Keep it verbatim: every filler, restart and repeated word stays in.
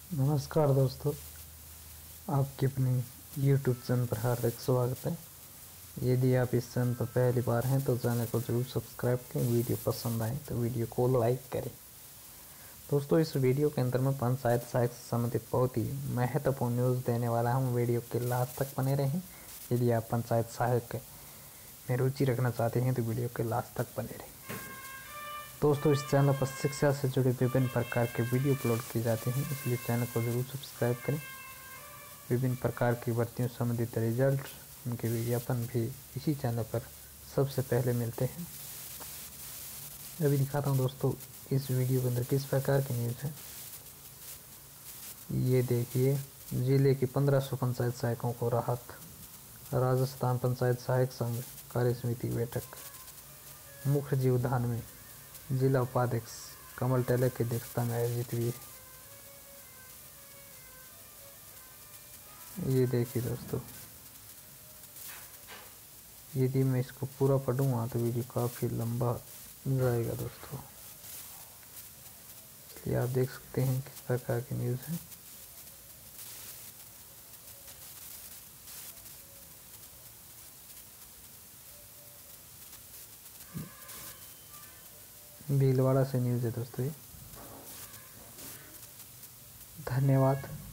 नमस्कार दोस्तों, आपके अपने यूट्यूब चैनल पर हार्दिक स्वागत है। यदि आप इस चैनल पर पहली बार हैं तो चैनल को जरूर सब्सक्राइब करें। वीडियो पसंद आए तो वीडियो को लाइक करें। दोस्तों, इस वीडियो के अंदर मैं पंचायत सहायक से संबंधित बहुत ही महत्वपूर्ण न्यूज़ देने वाला हूँ। वीडियो के लास्ट तक बने रहें। यदि आप पंचायत सहायक में रुचि रखना चाहते हैं तो वीडियो के लास्ट तक बने रहें। दोस्तों, इस चैनल पर शिक्षा से जुड़े विभिन्न प्रकार के वीडियो अपलोड किए जाते हैं, इसलिए चैनल को जरूर सब्सक्राइब करें। विभिन्न प्रकार की भर्तियों संबंधित रिजल्ट, उनके विज्ञापन भी इसी चैनल पर सबसे पहले मिलते हैं। अभी दिखाता हूं दोस्तों इस वीडियो के अंदर किस प्रकार की न्यूज़ है। ये देखिए, जिले के पंद्रह सौ पंचायत सहायकों को राहत। राजस्थान पंचायत सहायक संघ कार्य समिति बैठक मुख्य जीवधान में जिला उपाध्यक्ष कमल टेलर की अध्यक्षता में आयोजित हुई। ये देखिए दोस्तों, यदि मैं इसको पूरा पढ़ूंगा तो वीडियो काफ़ी लंबा जाएगा दोस्तों, इसलिए आप देख सकते हैं किस प्रकार की न्यूज़ है। भीलवाड़ा से न्यूज़ है दोस्तों ये। धन्यवाद।